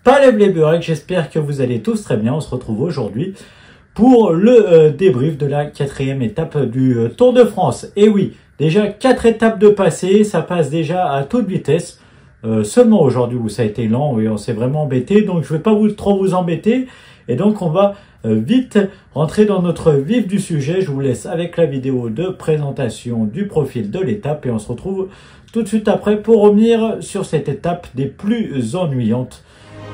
Palais les Burek, j'espère que vous allez tous très bien. On se retrouve aujourd'hui pour le débrief de la 4e étape du Tour de France. Et oui, déjà 4 étapes de passé, ça passe déjà à toute vitesse. Seulement aujourd'hui où ça a été lent, oui, on s'est vraiment embêté, donc je ne vais pas trop vous embêter. Et donc on va vite rentrer dans notre vif du sujet. Je vous laisse avec la vidéo de présentation du profil de l'étape et on se retrouve tout de suite après pour revenir sur cette étape des plus ennuyantes.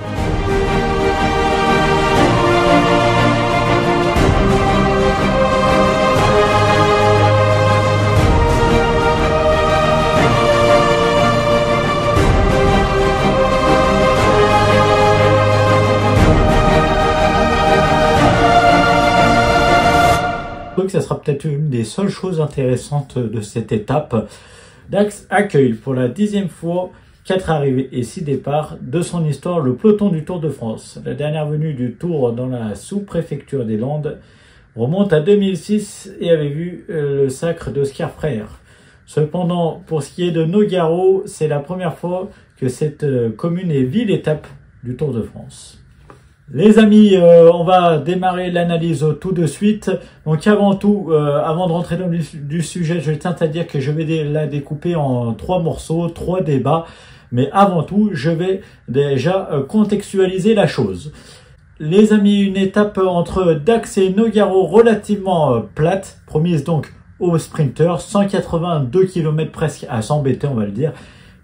Ça sera peut-être une des seules choses intéressantes de cette étape. Dax accueille pour la 10e fois 4 arrivées et 6 départs de son histoire le peloton du Tour de France. La dernière venue du Tour dans la sous-préfecture des Landes remonte à 2006 et avait vu le sacre d'Oscar Freire. Cependant, pour ce qui est de Nogaro, c'est la première fois que cette commune est ville-étape du Tour de France. Les amis, on va démarrer l'analyse tout de suite. Donc avant tout, avant de rentrer dans le vif du sujet, je tiens à dire que je vais la découper en 3 morceaux, 3 débats. Mais avant tout, je vais déjà contextualiser la chose. Les amis, une étape entre Dax et Nogaro relativement plate, promise donc aux sprinters, 182 km presque à s'embêter, on va le dire.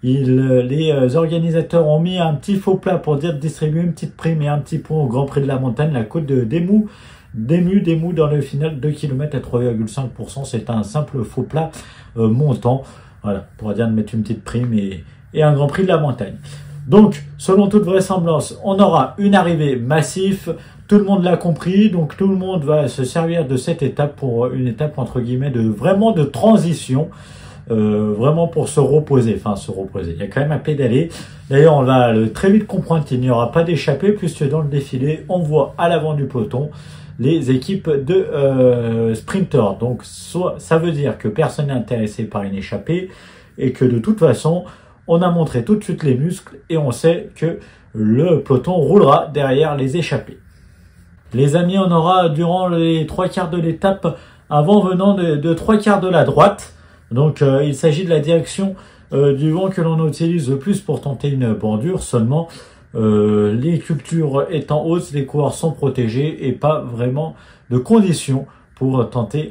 Les organisateurs ont mis un petit faux plat pour dire de distribuer une petite prime et un petit point au Grand Prix de la Montagne, la côte de Démou dans le final 2 km à 3,5%. C'est un simple faux plat montant. Voilà, pour dire de mettre une petite prime et un Grand Prix de la Montagne. Donc, selon toute vraisemblance, on aura une arrivée massive. Tout le monde l'a compris, donc tout le monde va se servir de cette étape pour une étape entre guillemets vraiment de transition. Vraiment pour se reposer, il y a quand même à pédaler. D'ailleurs on va très vite comprendre qu'il n'y aura pas d'échappée puisque dans le défilé on voit à l'avant du peloton les équipes de sprinters. Donc soit ça veut dire que personne n'est intéressé par une échappée et que de toute façon on a montré tout de suite les muscles et on sait que le peloton roulera derrière les échappées. Les amis, on aura durant les 3 quarts de l'étape un vent venant de 3 quarts de la droite. Donc il s'agit de la direction du vent que l'on utilise le plus pour tenter une bordure. Seulement les cultures étant hautes, les coureurs sont protégés et pas vraiment de conditions pour tenter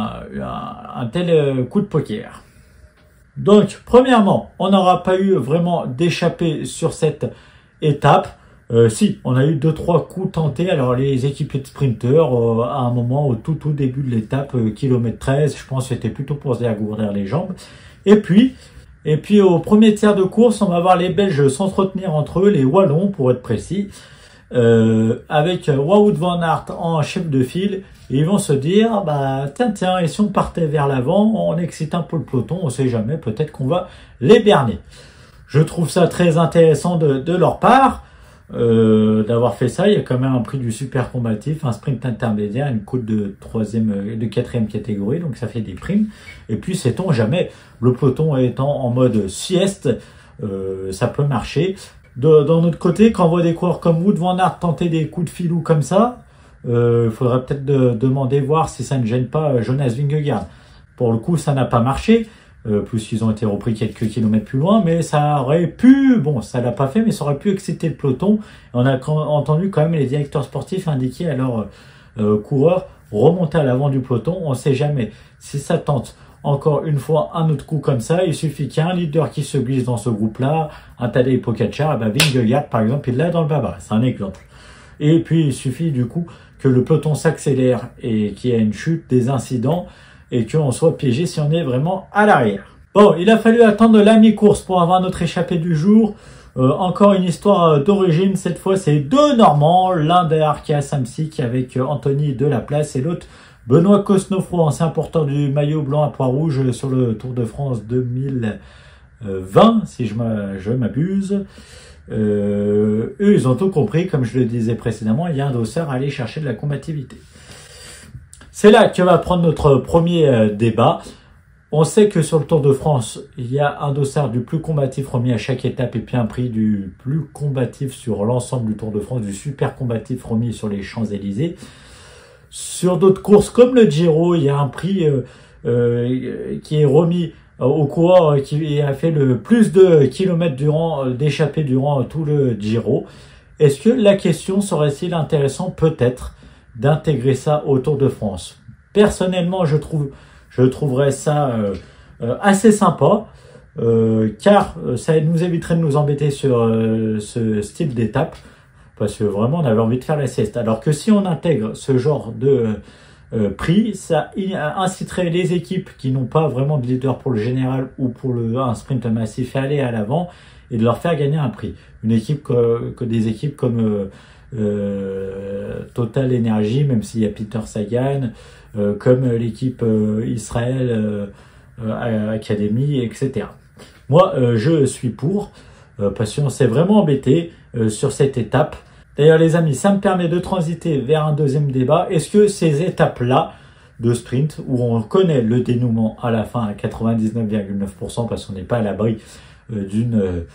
un tel coup de poker. Donc premièrement, on n'aura pas eu vraiment d'échappée sur cette étape. Si, on a eu 2-3 coups tentés. Alors les équipiers de sprinters, à un moment au tout début de l'étape, kilomètre 13, je pense que c'était plutôt pour se dégourdir les jambes. Et puis au premier tiers de course, on va voir les Belges s'entretenir entre eux, les Wallons pour être précis, avec Wout van Aert en chef de file. Et ils vont se dire, bah tiens, et si on partait vers l'avant, on excite un peu le peloton, on sait jamais, peut-être qu'on va les berner. Je trouve ça très intéressant de leur part. D'avoir fait ça. Il y a quand même un prix du super combatif, un sprint intermédiaire, une côte de 4e catégorie, donc ça fait des primes. Et puis sait-on jamais, le peloton étant en mode sieste, ça peut marcher. D'un autre côté, quand on voit des coureurs comme Wout van Aert tenter des coups de filou comme ça, il faudrait peut-être demander voir si ça ne gêne pas Jonas Vingegaard. Pour le coup, ça n'a pas marché. Plus ils ont été repris quelques kilomètres plus loin, mais ça aurait pu, bon ça l'a pas fait, mais ça aurait pu exciter le peloton. On a entendu quand même les directeurs sportifs indiquer à leurs coureurs remonter à l'avant du peloton. On sait jamais si ça tente encore une fois un autre coup comme ça. Il suffit qu'il y ait un leader qui se glisse dans ce groupe-là, un Tadej Pogačar, Vingegaard par exemple, il l'a dans le baba, c'est un exemple. Et puis il suffit du coup que le peloton s'accélère et qu'il y ait une chute, des incidents, et qu'on soit piégé si on est vraiment à l'arrière. Bon, il a fallu attendre la mi-course pour avoir notre échappée du jour. Encore une histoire d'origine, cette fois c'est 2 Normands, l'un des Arkea Samsic avec Anthony Delaplace et l'autre Benoît Cosnefroy, ancien porteur du maillot blanc à pois rouge sur le Tour de France 2020, si je m'abuse. Eux, ils ont tout compris, comme je le disais précédemment, il y a un dossard à aller chercher de la combativité. C'est là que va prendre notre premier débat. On sait que sur le Tour de France, il y a un dossard du plus combatif remis à chaque étape et puis un prix du plus combatif sur l'ensemble du Tour de France, du super combatif remis sur les Champs-Élysées. Sur d'autres courses comme le Giro, il y a un prix qui est remis au coureur qui a fait le plus de kilomètres d'échappée durant tout le Giro. Est-ce que la question serait-il intéressant peut-être d'intégrer ça au Tour de France? Personnellement, je trouverais ça assez sympa, car ça nous éviterait de nous embêter sur ce style d'étape, parce que vraiment on avait envie de faire la sieste. Alors que si on intègre ce genre de prix, ça inciterait les équipes qui n'ont pas vraiment de leader pour le général ou pour un sprint massif à aller à l'avant et de leur faire gagner un prix. Une équipe que des équipes comme Total Energy, même s'il y a Peter Sagan, comme l'équipe Israël Academy, etc. Moi, je suis pour, parce qu'on s'est vraiment embêté sur cette étape. D'ailleurs, les amis, ça me permet de transiter vers un deuxième débat. Est-ce que ces étapes-là de sprint, où on connaît le dénouement à la fin à 99,9%, parce qu'on n'est pas à l'abri d'une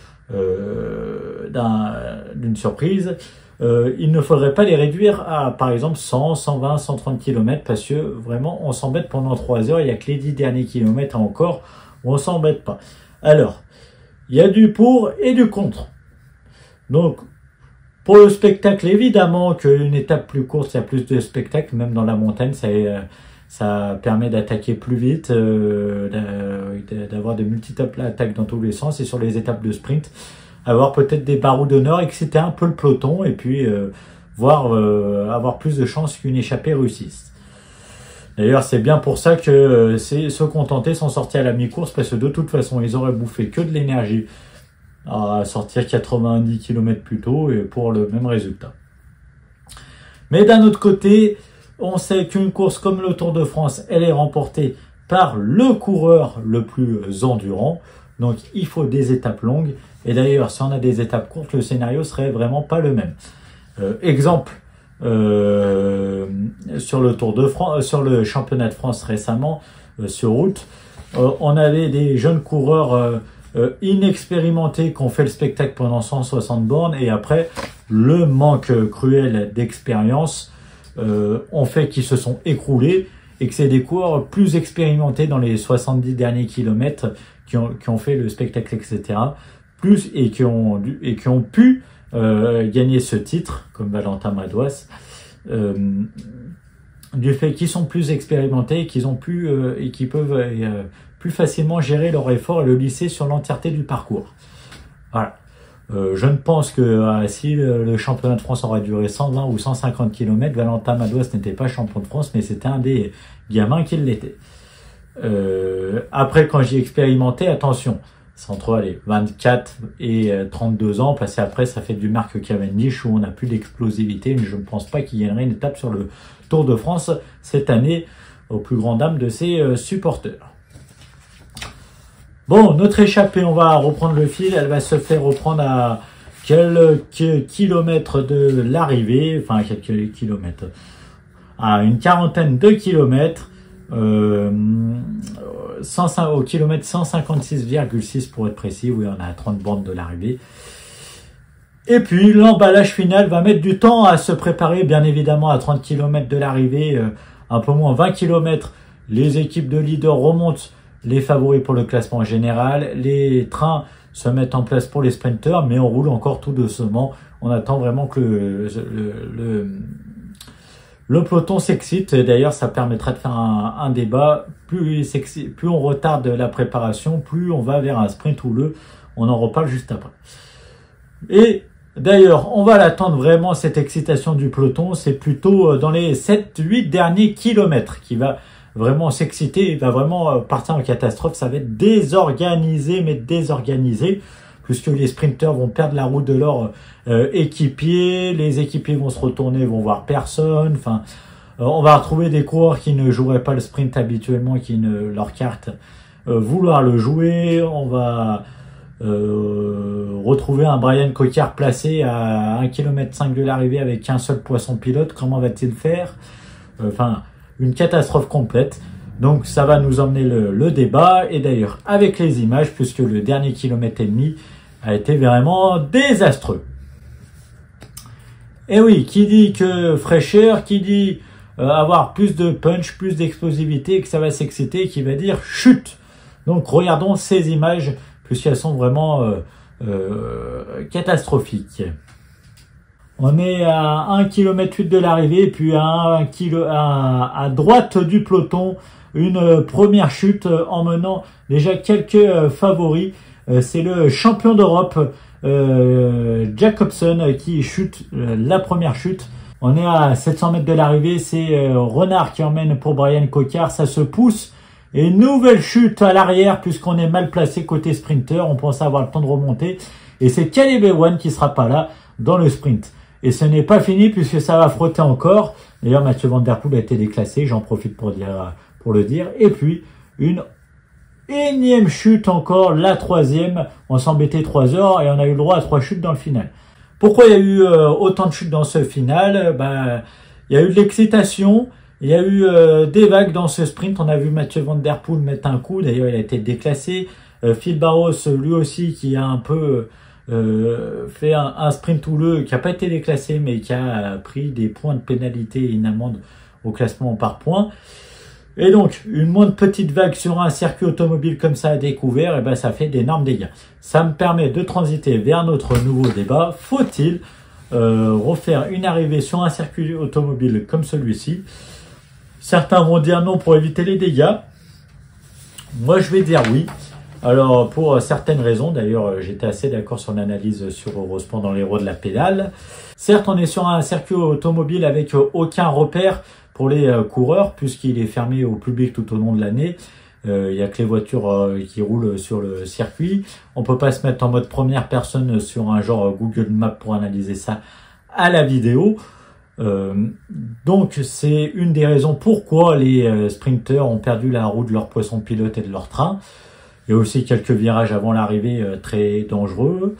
surprise, il ne faudrait pas les réduire à, par exemple, 100, 120, 130 km, parce que vraiment, on s'embête pendant 3 heures. Il n'y a que les 10 derniers kilomètres encore où on s'embête pas. Alors, il y a du pour et du contre. Donc, pour le spectacle, évidemment qu'une étape plus courte, il y a plus de spectacle, même dans la montagne, ça permet d'attaquer plus vite, d'avoir de multiples attaques dans tous les sens, et sur les étapes de sprint, avoir peut-être des barreaux d'honneur, exciter un peu le peloton, et puis avoir plus de chances qu'une échappée réussisse. D'ailleurs, c'est bien pour ça que se contenter sont sortis à la mi-course, parce que de toute façon, ils auraient bouffé que de l'énergie à sortir 90 km plus tôt et pour le même résultat. Mais d'un autre côté, on sait qu'une course comme le Tour de France, elle est remportée par le coureur le plus endurant. Donc, il faut des étapes longues. Et d'ailleurs, si on a des étapes courtes, le scénario serait vraiment pas le même. Exemple, sur le Tour de France, sur le championnat de France récemment, sur route, on avait des jeunes coureurs inexpérimentés qui ont fait le spectacle pendant 160 bornes, et après, le manque cruel d'expérience ont fait qu'ils se sont écroulés, et que c'est des coureurs plus expérimentés dans les 70 derniers kilomètres qui ont fait le spectacle, etc. Et qui ont pu gagner ce titre, comme Valentin Madouas, du fait qu'ils sont plus expérimentés et qu'ils peuvent plus facilement gérer leur effort et le lisser sur l'entièreté du parcours. Voilà. Je ne pense que si le championnat de France aurait duré 120 ou 150 km, Valentin Madouas n'était pas champion de France, mais c'était un des gamins qui l'était. Après, quand j'ai expérimenté, attention, c'est entre 24 et 32 ans, parce qu'après, ça fait du Marc Cavendish où on n'a plus d'explosivité, mais je ne pense pas qu'il y ait une étape sur le Tour de France cette année, au plus grand dam de ses supporters. Bon, notre échappée, on va reprendre le fil. Elle va se faire reprendre à quelques kilomètres de l'arrivée, enfin quelques kilomètres, à une quarantaine de kilomètres, au kilomètre 156,6 pour être précis. Oui, on a 30 bornes de l'arrivée. Et puis, l'emballage final va mettre du temps à se préparer, bien évidemment, à 30 km de l'arrivée, un peu moins 20 km. Les équipes de leaders remontent les favoris pour le classement général. Les trains se mettent en place pour les sprinters, mais on roule encore tout doucement. On attend vraiment que le peloton s'excite. D'ailleurs, ça permettra de faire un débat. Plus on retarde la préparation, plus on va vers un sprint houleux. On en reparle juste après. Et d'ailleurs, on va l'attendre vraiment, cette excitation du peloton. C'est plutôt dans les 7-8 derniers kilomètres qui va vraiment s'exciter. Il va vraiment partir en catastrophe. Ça va être désorganisé, mais désorganisé, puisque les sprinteurs vont perdre la route de leurs équipiers. Les équipiers vont se retourner, vont voir personne. Enfin, on va retrouver des coureurs qui ne joueraient pas le sprint habituellement, qui ne leur carte vouloir le jouer. On va retrouver un Brian Cocard placé à 1,5 km de l'arrivée avec qu'un seul poisson pilote. Comment va-t-il faire? Enfin, une catastrophe complète. Donc ça va nous emmener le débat, et d'ailleurs avec les images, puisque le dernier kilomètre et demi a été vraiment désastreux. Et oui, qui dit que fraîcheur, qui dit avoir plus de punch, plus d'explosivité, que ça va s'exciter, qui va dire chute. Donc regardons ces images, puisqu'elles sont vraiment catastrophiques. On est à 1,8 km de l'arrivée, puis à droite du peloton, une première chute emmenant déjà quelques favoris. C'est le champion d'Europe, Jacobsen, qui chute, la première chute. On est à 700 mètres de l'arrivée, c'est Renard qui emmène pour Brian Cocard, ça se pousse. Et nouvelle chute à l'arrière, puisqu'on est mal placé côté sprinter, on pense avoir le temps de remonter. Et c'est Caleb Ewan qui sera pas là dans le sprint. Et ce n'est pas fini puisque ça va frotter encore. D'ailleurs, Mathieu Van Der Poel a été déclassé, j'en profite pour le dire. Et puis, une énième chute encore, la troisième. On s'embêtait 3 heures et on a eu le droit à 3 chutes dans le final. Pourquoi il y a eu autant de chutes dans ce final? Il y a eu de l'excitation, il y a eu des vagues dans ce sprint. On a vu Mathieu Van Der Poel mettre un coup, d'ailleurs il a été déclassé. Phil Barros, lui aussi, qui a un peu... fait un sprint houleux qui n'a pas été déclassé mais qui a pris des points de pénalité et une amende au classement par points. Et donc, une moindre petite vague sur un circuit automobile comme ça à découvert, et ben ça fait d'énormes dégâts. Ça me permet de transiter vers notre nouveau débat. Faut-il refaire une arrivée sur un circuit automobile comme celui-ci? Certains vont dire non pour éviter les dégâts. Moi, je vais dire oui. Alors, pour certaines raisons, d'ailleurs, j'étais assez d'accord sur l'analyse sur Eurosport dans les héros de la pédale. Certes, on est sur un circuit automobile avec aucun repère pour les coureurs, puisqu'il est fermé au public tout au long de l'année. Il n'y a que les voitures qui roulent sur le circuit. On peut pas se mettre en mode première personne sur un genre Google Maps pour analyser ça à la vidéo. Donc, c'est une des raisons pourquoi les sprinters ont perdu la roue de leur poisson pilote et de leur train. Il y a aussi quelques virages avant l'arrivée très dangereux.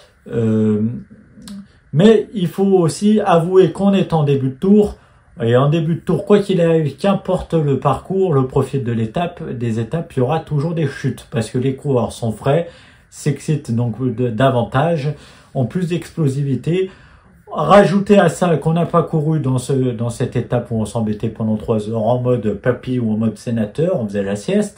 Mais il faut aussi avouer qu'on est en début de tour. Et en début de tour, quoi qu'il arrive, qu'importe le parcours, le profil de des étapes, il y aura toujours des chutes. Parce que les coureurs sont frais, s'excitent donc davantage, ont plus d'explosivité. Rajouter à ça qu'on n'a pas couru dans cette étape où on s'embêtait pendant 3 heures en mode papy ou en mode sénateur, on faisait la sieste.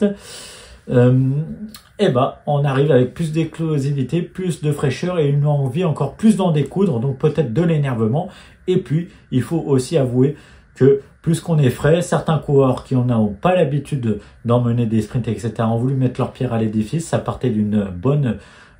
On arrive avec plus d'explosivité, plus de fraîcheur et une envie encore plus d'en découdre, donc peut-être de l'énervement. Et puis, il faut aussi avouer que plus qu'on est frais, certains coureurs qui n'ont pas l'habitude d'emmener des sprints, etc., ont voulu mettre leur pierre à l'édifice. Ça partait d'une bonne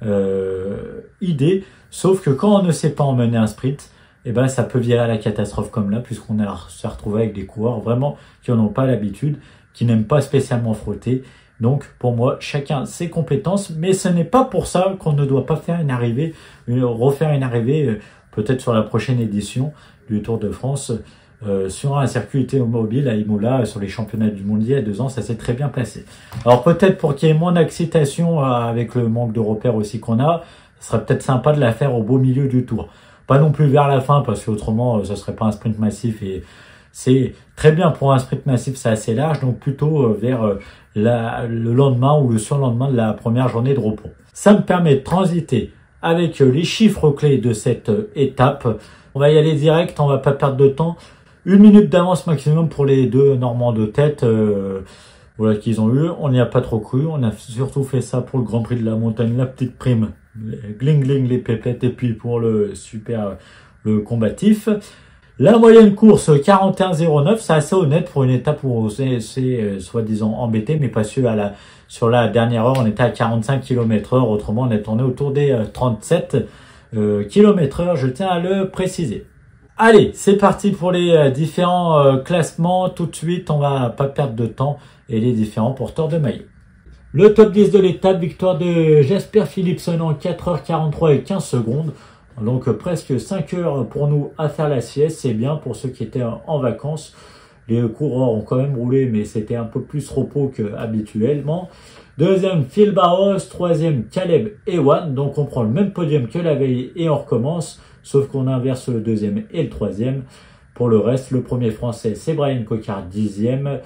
idée, sauf que quand on ne sait pas emmener un sprint, ça peut virer à la catastrophe comme là, puisqu'on s'est retrouvé avec des coureurs vraiment qui n'en ont pas l'habitude, qui n'aiment pas spécialement frotter. Donc, pour moi, chacun ses compétences, mais ce n'est pas pour ça qu'on ne doit pas faire refaire une arrivée, peut-être sur la prochaine édition du Tour de France, sur un circuit automobile à Imola, sur les championnats du monde il y a 2 ans, ça s'est très bien placé. Alors, peut-être pour qu'il y ait moins d'excitation avec le manque de repères aussi qu'on a, ce serait peut-être sympa de la faire au beau milieu du Tour. Pas non plus vers la fin, parce qu'autrement, ce serait pas un sprint massif et c'est très bien pour un sprint massif, c'est assez large, donc plutôt vers le lendemain ou le surlendemain de la première journée de repos. Ça me permet de transiter avec les chiffres clés de cette étape. On va y aller direct, on va pas perdre de temps. 1 minute d'avance maximum pour les 2 Normands de tête voilà, qu'ils ont eu. On n'y a pas trop cru, on a surtout fait ça pour le Grand Prix de la Montagne, la petite prime, gling gling les pépettes, et puis pour le combatif. La moyenne course 41,09, c'est assez honnête pour une étape où c'est soi-disant embêté, mais pas sûr sur la dernière heure, on était à 45 km/h, autrement on est tourné autour des 37 km/h, je tiens à le préciser. Allez, c'est parti pour les différents classements. Tout de suite, on va pas perdre de temps et les différents porteurs de maillot. Le top 10 de l'étape, victoire de Jasper Philipsen en 4h43 et 15 secondes. Donc presque 5 heures pour nous à faire la sieste, c'est bien pour ceux qui étaient en vacances. Les coureurs ont quand même roulé, mais c'était un peu plus repos qu'habituellement. Deuxième, Phil Barros. Troisième, Caleb Ewan. Donc on prend le même podium que la veille et on recommence, sauf qu'on inverse le deuxième et le troisième. Pour le reste, le premier français, c'est Brian Cocard, 10e.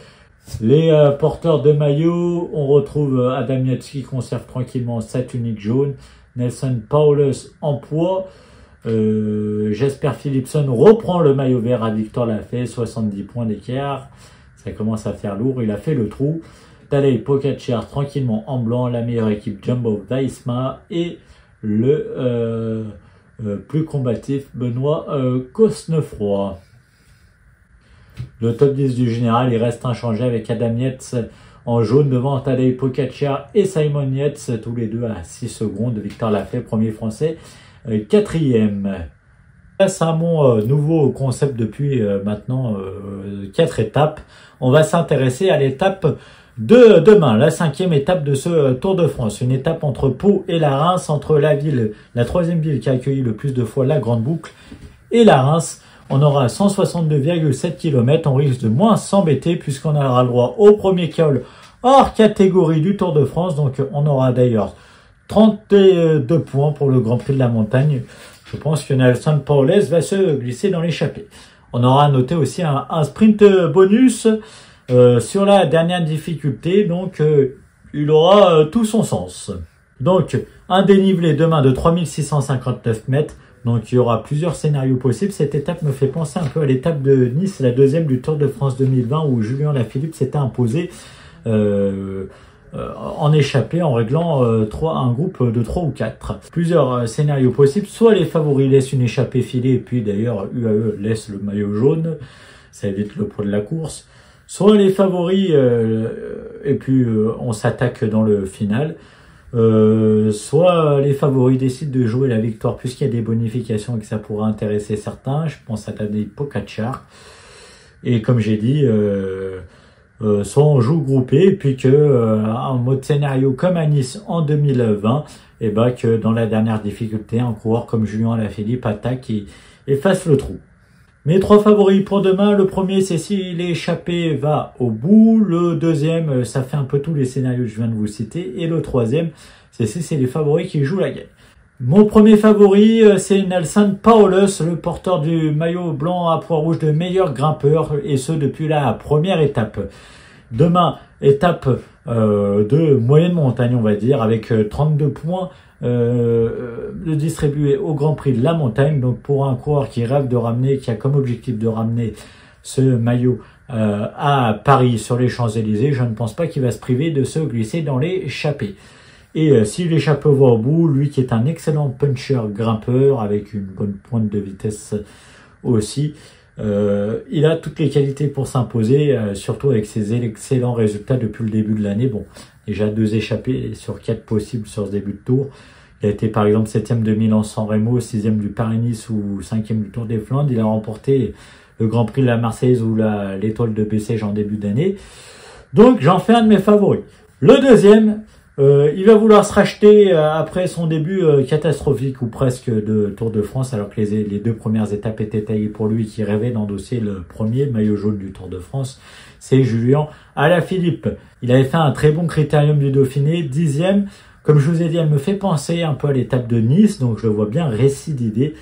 Les porteurs de maillot, on retrouve Adam Yates qui conserve tranquillement sa tunique jaune, Nelson Paulus en poids, Jasper Philipson reprend le maillot vert à Victor Lafay, 70 points d'écart, ça commence à faire lourd, il a fait le trou. Tadej Pogačar tranquillement en blanc, la meilleure équipe Jumbo-Visma et le plus combatif Benoît Cosnefroy. Le top 10 du général, il reste inchangé avec Adam Yates en jaune devant Tadej Pogačar et Simon Yates, tous les deux à 6 secondes. Victor Lafay, premier français, quatrième. Face à mon nouveau concept depuis maintenant 4 étapes, on va s'intéresser à l'étape de demain, la 5e étape de ce Tour de France. Une étape entre Pau et la Reims, entre la ville, la 3e ville qui a accueilli le plus de fois la Grande Boucle, et la Reims. On aura 162,7 km, on risque de moins s'embêter puisqu'on aura le droit au premier col hors catégorie du Tour de France. Donc on aura d'ailleurs 32 points pour le Grand Prix de la Montagne. Je pense que Nelson Paulus va se glisser dans l'échappée. On aura noté aussi un sprint bonus sur la dernière difficulté, donc il aura tout son sens. Donc un dénivelé demain de 3659 mètres. Donc il y aura plusieurs scénarios possibles. Cette étape me fait penser un peu à l'étape de Nice, la 2e du Tour de France 2020 où Julien Lafilippe s'était imposé en échappée en réglant un groupe de 3 ou 4. Plusieurs scénarios possibles. Soit les favoris laissent une échappée filée et puis d'ailleurs UAE laisse le maillot jaune. Ça évite le poids de la course. Soit les favoris et puis on s'attaque dans le final. Soit les favoris décident de jouer la victoire puisqu'il y a des bonifications et que ça pourrait intéresser certains. Je pense à Tadej Pogačar. Et comme j'ai dit, soit on joue groupé et puis que en mode scénario comme à Nice en 2020, et ben que dans la dernière difficulté, un coureur comme Julien Lafilippe attaque et fasse le trou. Mes 3 favoris pour demain, le premier c'est si l'échappée va au bout, le deuxième ça fait un peu tous les scénarios que je viens de vous citer, et le troisième c'est si c'est les favoris qui jouent la gagne. Mon premier favori c'est Nelson Paulus, le porteur du maillot blanc à pois rouge de meilleur grimpeur, et ce depuis la première étape. Demain, étape de moyenne montagne on va dire, avec 32 points de distribuer au Grand Prix de la Montagne. Donc pour un coureur qui rêve de ramener, qui a comme objectif de ramener ce maillot à Paris sur les Champs-Élysées, je ne pense pas qu'il va se priver de se glisser dans l'échappée. Et si l'échappée va au bout, lui qui est un excellent puncher grimpeur avec une bonne pointe de vitesse aussi, il a toutes les qualités pour s'imposer, surtout avec ses excellents résultats depuis le début de l'année. Bon, déjà 2 échappées sur 4 possibles sur ce début de tour. Il a été par exemple 7e de Milan-San Remo, 6e du Paris-Nice ou 5e du Tour des Flandres. Il a remporté le Grand Prix de la Marseillaise ou l'étoile de Bessèges en début d'année. Donc j'en fais un de mes favoris. Le deuxième, il va vouloir se racheter après son début catastrophique ou presque de Tour de France, alors que les 2 premières étapes étaient taillées pour lui, qui rêvait d'endosser le premier maillot jaune du Tour de France. C'est Julien Alaphilippe. Il avait fait un très bon critérium du Dauphiné, 10e. Comme je vous ai dit, elle me fait penser un peu à l'étape de Nice, donc je le vois bien récidiver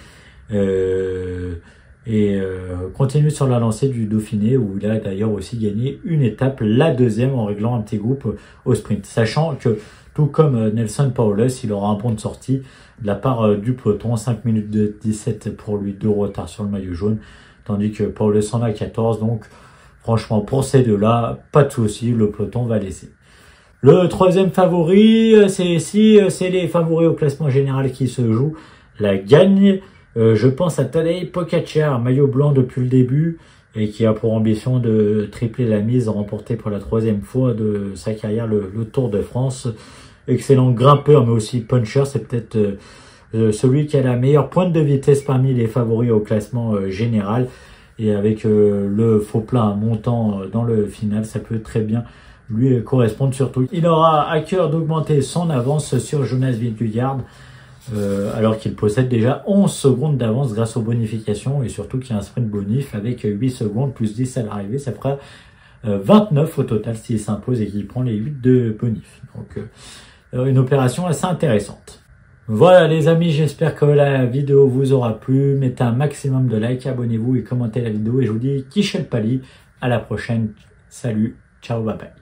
continue sur la lancée du Dauphiné, où il a d'ailleurs aussi gagné une étape, la 2e, en réglant un petit groupe au sprint. Sachant que, tout comme Nelson Paulus, il aura un pont de sortie de la part du peloton, 5 minutes de 17 pour lui, de retard sur le maillot jaune, tandis que Paulus en a 14, donc franchement pour ces deux-là, pas de souci, le peloton va laisser. Le troisième favori, c'est les favoris au classement général qui se jouent la gagne. Je pense à Tadej Pogačar, maillot blanc depuis le début et qui a pour ambition de tripler la mise, remporter pour la 3e fois de sa carrière le Tour de France. Excellent grimpeur mais aussi puncher, c'est peut-être celui qui a la meilleure pointe de vitesse parmi les favoris au classement général. Et avec le faux plat montant dans le final, ça peut très bien lui correspondre. Surtout, il aura à cœur d'augmenter son avance sur Jonas Vingegaard, alors qu'il possède déjà 11 secondes d'avance grâce aux bonifications, et surtout qu'il y a un sprint bonif avec 8 secondes plus 10 à l'arrivée. Ça fera 29 au total s'il s'impose et qu'il prend les 8 de bonif. Donc une opération assez intéressante. Voilà les amis, j'espère que la vidéo vous aura plu. Mettez un maximum de likes, abonnez-vous et commentez la vidéo. Et je vous dis Kichel Pali, à la prochaine. Salut. Ciao, bye bye.